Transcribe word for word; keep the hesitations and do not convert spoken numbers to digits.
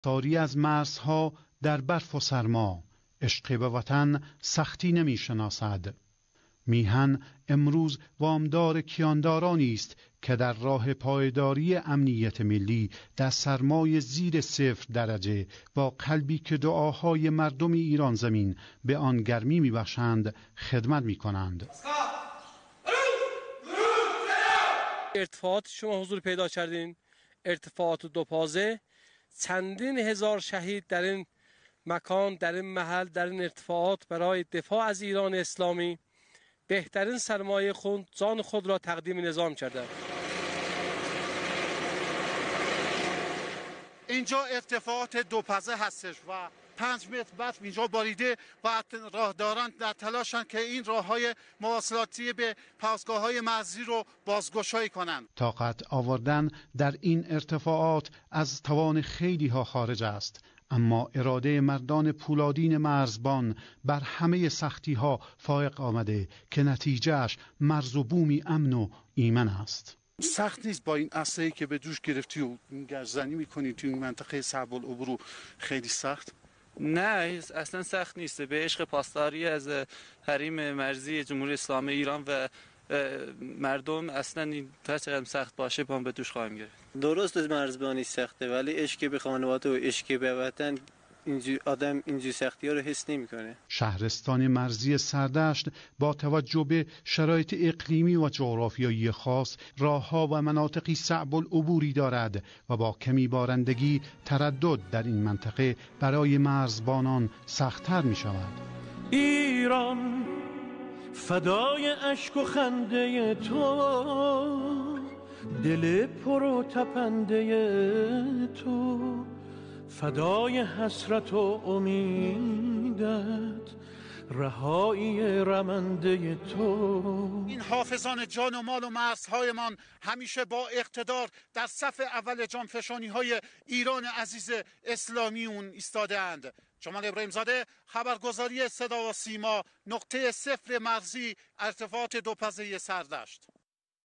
ساری از مرزها در برف و سرما، عشق به وطن سختی نمی شناسد. میهن امروز وامدار کیاندارانی است که در راه پایداری امنیت ملی در سرمای زیر صفر درجه با قلبی که دعاهای مردم ایران زمین به آن گرمی میبخشند خدمت میکنند. ارتفاعات شما حضور پیدا کردین، ارتفاعات دو پازه، چندین هزار شهید در این مکان، در این محل، در این ارتفاعات برای دفاع از ایران اسلامی بهترین سرمایه خود جان خود را تقدیم نظام کردند. اینجا ارتفاعات دو پزه هستش و پنج متر برف اینجا باریده و راهداران در تلاشن که این راههای مواصلاتی به پاسگاه‌های مرزی رو بازگشایی کنند. طاقت آوردن در این ارتفاعات از توان خیلی ها خارج است، اما اراده مردان پولادین مرزبان بر همه سختی ها فائق آمده که نتیجهش مرز و بومی امن و ایمن است. سخت نیست با این اسلحه‌ای که به دوش گرفتی و گردزنی میکنی توی این منطقه صعب العبور، خیلی سخت؟ نه اصلا سخت نیست. به عشق پاسداری از حریم مرزی جمهوری اسلامی ایران و مردم اصلا این تا چقدر سخت باشه با هم به دوش خواهیم گرفت. درست مرزبانی سخته ولی عشق به خانواده و عشق به وطن اینجوری آدم اینجوری سختی ها رو حس نمی‌کنه. شهرستان مرزی سردشت با توجه به شرایط اقلیمی و جغرافیایی خاص راه‌ها و مناطقی صعب العبوری دارد و با کمی بارندگی تردد در این منطقه برای مرزبانان سخت‌تر می‌شود. ایران فدای اشک و خنده تو، دل پر و تپنده تو، فدای حسرت و امیدت، رهایی رمنده تو. این حافظان جان و مال و مرزهایمان همیشه با اقتدار در صف اول جانفشانی های ایران عزیز اسلامیون ایستاده اند. جمال ابراهیم زاده، خبرگزاری صدا و سیما، نقطه صفر مرزی، ارتفاعات دو پزه سردشت.